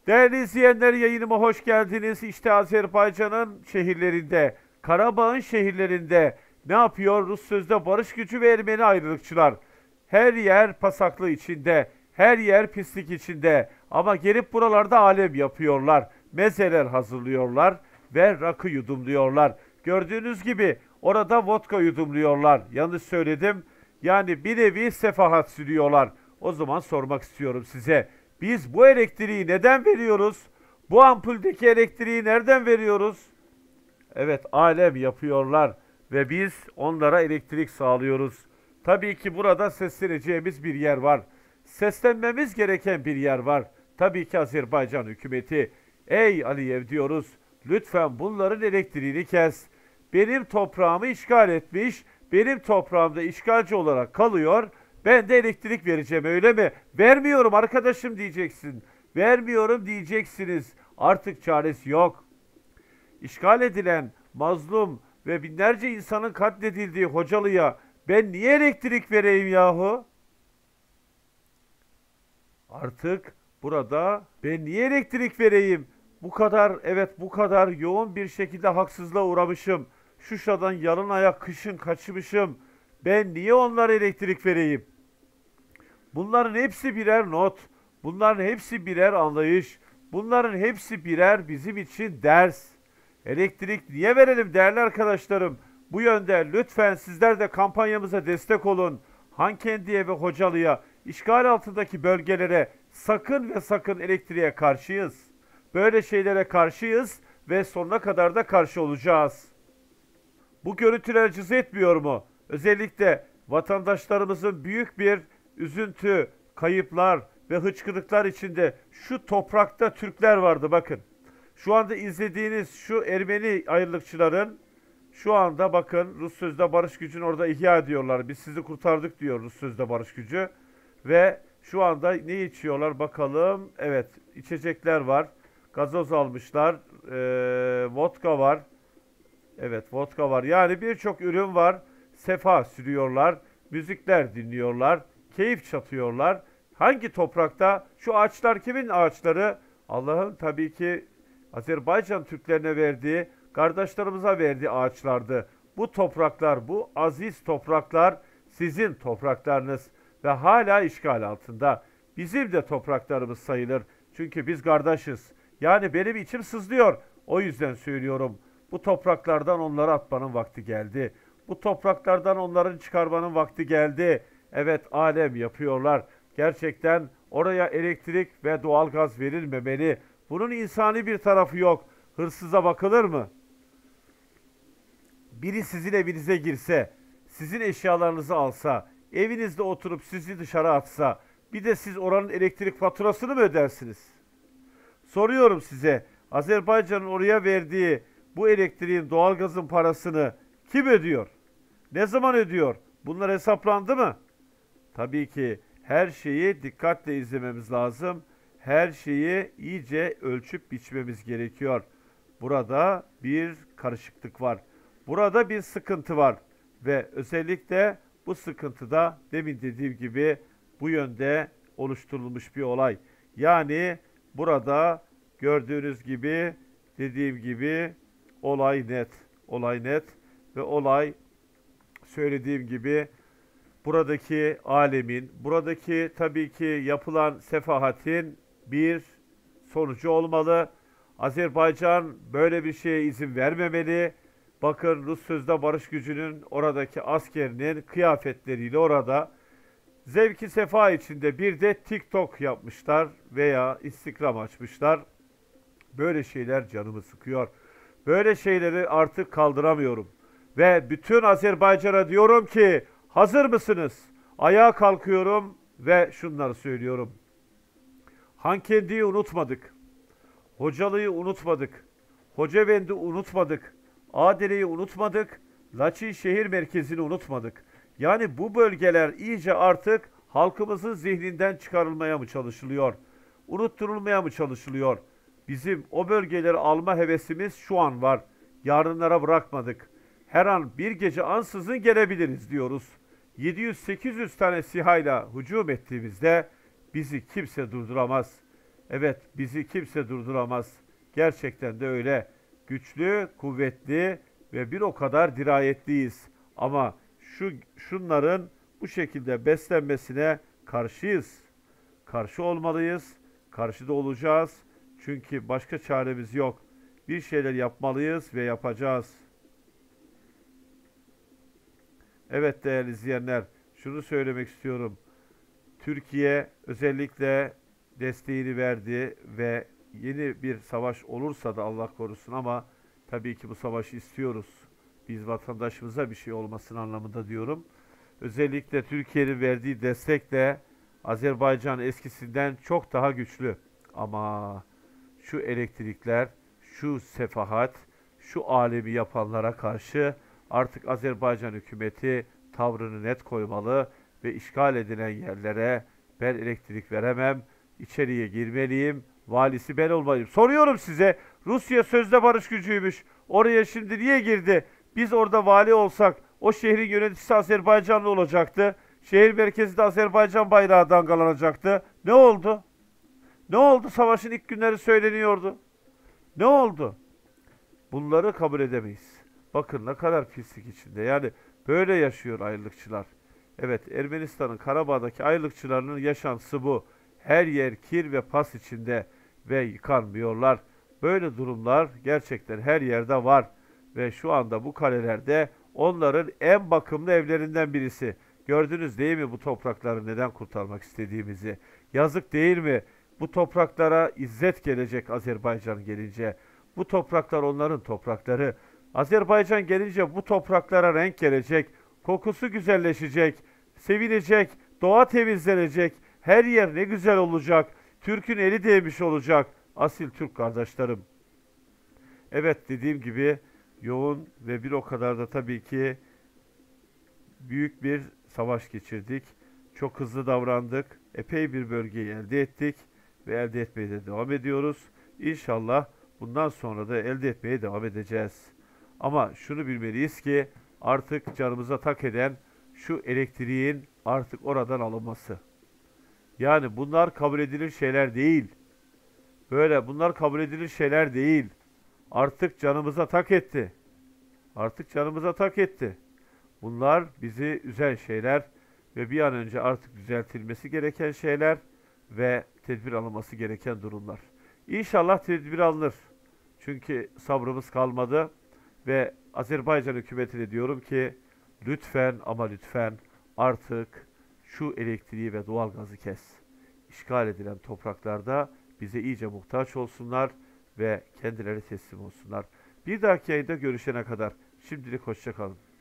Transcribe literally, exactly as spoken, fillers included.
Değerli izleyenler, yayınıma hoş geldiniz. İşte Azerbaycan'ın şehirlerinde, Karabağ'ın şehirlerinde ne yapıyor Rus sözde barış gücü ve Ermeni ayrılıkçılar? Her yer pasaklı içinde, her yer pislik içinde. Ama gelip buralarda alem yapıyorlar. Mezeler hazırlıyorlar ve rakı yudumluyorlar. Gördüğünüz gibi orada vodka yudumluyorlar. Yanlış söyledim. Yani bir nevi sefahat sürüyorlar. O zaman sormak istiyorum size. Biz bu elektriği neden veriyoruz? Bu ampuldeki elektriği nereden veriyoruz? Evet, alem yapıyorlar ve biz onlara elektrik sağlıyoruz. Tabii ki burada sesleneceğimiz bir yer var. Seslenmemiz gereken bir yer var. Tabii ki Azerbaycan hükümeti. Ey Aliyev diyoruz. Lütfen bunların elektriğini kes. Benim toprağımı işgal etmiş. Benim toprağımda işgalci olarak kalıyor. Ben de elektrik vereceğim, öyle mi? Vermiyorum arkadaşım diyeceksin. Vermiyorum diyeceksiniz. Artık çaresi yok. İşgal edilen, mazlum ve binlerce insanın katledildiği Hocalı'ya ben niye elektrik vereyim yahu? Artık burada ben niye elektrik vereyim? Bu kadar, evet, bu kadar yoğun bir şekilde haksızlığa uğramışım. Şuşa'dan yalın ayak kışın kaçmışım. Ben niye onlara elektrik vereyim? Bunların hepsi birer not. Bunların hepsi birer anlayış. Bunların hepsi birer bizim için ders. Elektrik niye verelim değerli arkadaşlarım? Bu yönde lütfen sizler de kampanyamıza destek olun. Hankendi'ye ve Hocalı'ya, işgal altındaki bölgelere sakın ve sakın elektriğe karşıyız. Böyle şeylere karşıyız ve sonuna kadar da karşı olacağız. Bu görüntüler cız etmiyor mu? Özellikle vatandaşlarımızın büyük bir üzüntü, kayıplar ve hıçkırıklar içinde şu toprakta Türkler vardı bakın. Şu anda izlediğiniz şu Ermeni ayrılıkçıların şu anda bakın Rus sözde barış gücünü orada ihya ediyorlar. Biz sizi kurtardık diyor Rus sözde barış gücü. Ve şu anda ne içiyorlar bakalım. Evet, içecekler var. Gazoz almışlar. Ee, vodka var. Evet, vodka var. Yani birçok ürün var. Sefa sürüyorlar. Müzikler dinliyorlar. Keyif çatıyorlar. Hangi toprakta? Şu ağaçlar kimin ağaçları? Allah'ın tabii ki Azerbaycan Türklerine verdiği, kardeşlerimize verdiği ağaçlardı. Bu topraklar, bu aziz topraklar sizin topraklarınız ve hala işgal altında. Bizim de topraklarımız sayılır. Çünkü biz kardeşiz. Yani benim içim sızlıyor. O yüzden söylüyorum. Bu topraklardan onları atmanın vakti geldi. Bu topraklardan onların çıkarmanın vakti geldi. Evet, alem yapıyorlar. Gerçekten oraya elektrik ve doğalgaz verilmemeli. Bunun insani bir tarafı yok. Hırsıza bakılır mı? Biri sizin evinize girse, sizin eşyalarınızı alsa, evinizde oturup sizi dışarı atsa, bir de siz oranın elektrik faturasını mı ödersiniz? Soruyorum size, Azerbaycan'ın oraya verdiği bu elektriğin, doğalgazın parasını kim ödüyor? Ne zaman ödüyor? Bunlar hesaplandı mı? Tabii ki her şeyi dikkatle izlememiz lazım. Her şeyi iyice ölçüp biçmemiz gerekiyor. Burada bir karışıklık var. Burada bir sıkıntı var. Ve özellikle bu sıkıntıda demin dediğim gibi bu yönde oluşturulmuş bir olay. Yani burada gördüğünüz gibi dediğim gibi olay net. Olay net ve olay söylediğim gibi buradaki alemin, buradaki tabii ki yapılan sefahatin bir sonucu olmalı. Azerbaycan böyle bir şeye izin vermemeli. Bakın Rus sözde barış gücünün oradaki askerinin kıyafetleriyle orada zevki sefa içinde bir de TikTok yapmışlar veya Instagram açmışlar. Böyle şeyler canımı sıkıyor. Böyle şeyleri artık kaldıramıyorum. Ve bütün Azerbaycan'a diyorum ki hazır mısınız? Ayağa kalkıyorum ve şunları söylüyorum. Hankendi'yi unutmadık. Hocalı'yı unutmadık. Hocavendi unutmadık. Adire'yi unutmadık. Laçin şehir merkezini unutmadık. Yani bu bölgeler iyice artık halkımızın zihninden çıkarılmaya mı çalışılıyor? Unutturulmaya mı çalışılıyor? Bizim o bölgeleri alma hevesimiz şu an var. Yarınlara bırakmadık. Her an bir gece ansızın gelebiliriz diyoruz. yedi yüz sekiz yüz tane SİHA'yla hücum ettiğimizde bizi kimse durduramaz. Evet, bizi kimse durduramaz. Gerçekten de öyle. Güçlü, kuvvetli ve bir o kadar dirayetliyiz. Ama şu şunların bu şekilde beslenmesine karşıyız. Karşı olmalıyız. Karşıda olacağız. Çünkü başka çaremiz yok. Bir şeyler yapmalıyız ve yapacağız. Evet değerli izleyenler, şunu söylemek istiyorum. Türkiye özellikle desteğini verdi ve yeni bir savaş olursa da Allah korusun ama tabii ki bu savaşı istiyoruz. Biz vatandaşımıza bir şey olmasın anlamında diyorum. Özellikle Türkiye'nin verdiği destekle Azerbaycan eskisinden çok daha güçlü. Ama şu elektrikler, şu sefahat, şu alemi yapanlara karşı artık Azerbaycan hükümeti tavrını net koymalı ve işgal edilen yerlere ben elektrik veremem, içeriye girmeliyim, valisi ben olmalıyım. Soruyorum size, Rusya sözde barış gücüymüş. Oraya şimdi niye girdi? Biz orada vali olsak o şehrin yöneticisi Azerbaycanlı olacaktı. Şehir merkezinde Azerbaycan bayrağı dalgalanacaktı. Ne oldu? Ne oldu? Savaşın ilk günleri söyleniyordu. Ne oldu? Bunları kabul edemeyiz. Bakın ne kadar pislik içinde. Yani böyle yaşıyor ayrılıkçılar. Evet, Ermenistan'ın Karabağ'daki ayrılıkçılarının yaşantısı bu. Her yer kir ve pas içinde ve yıkanmıyorlar. Böyle durumlar gerçekten her yerde var. Ve şu anda bu kalelerde onların en bakımlı evlerinden birisi. Gördünüz değil mi bu toprakları neden kurtarmak istediğimizi? Yazık değil mi? Bu topraklara izzet gelecek Azerbaycan gelince. Bu topraklar onların toprakları. Azerbaycan gelince bu topraklara renk gelecek. Kokusu güzelleşecek. Sevilecek. Doğa temizlenecek. Her yer ne güzel olacak. Türk'ün eli değmiş olacak. Asil Türk kardeşlerim. Evet dediğim gibi yoğun ve bir o kadar da tabii ki büyük bir savaş geçirdik. Çok hızlı davrandık. Epey bir bölgeyi elde ettik ve elde etmeye de devam ediyoruz. İnşallah bundan sonra da elde etmeye devam edeceğiz. Ama şunu bilmeliyiz ki artık canımıza tak eden şu elektriğin artık oradan alınması. Yani bunlar kabul edilir şeyler değil. Böyle bunlar kabul edilir şeyler değil. Artık canımıza tak etti. Artık canımıza tak etti. Bunlar bizi üzen şeyler ve bir an önce artık düzeltilmesi gereken şeyler ve tedbir alınması gereken durumlar. İnşallah tedbir alınır. Çünkü sabrımız kalmadı ve Azerbaycan hükümetine diyorum ki lütfen ama lütfen artık şu elektriği ve doğalgazı kes. İşgal edilen topraklarda bize iyice muhtaç olsunlar ve kendileri teslim olsunlar. Bir dahaki yayında görüşene kadar şimdilik hoşça kalın.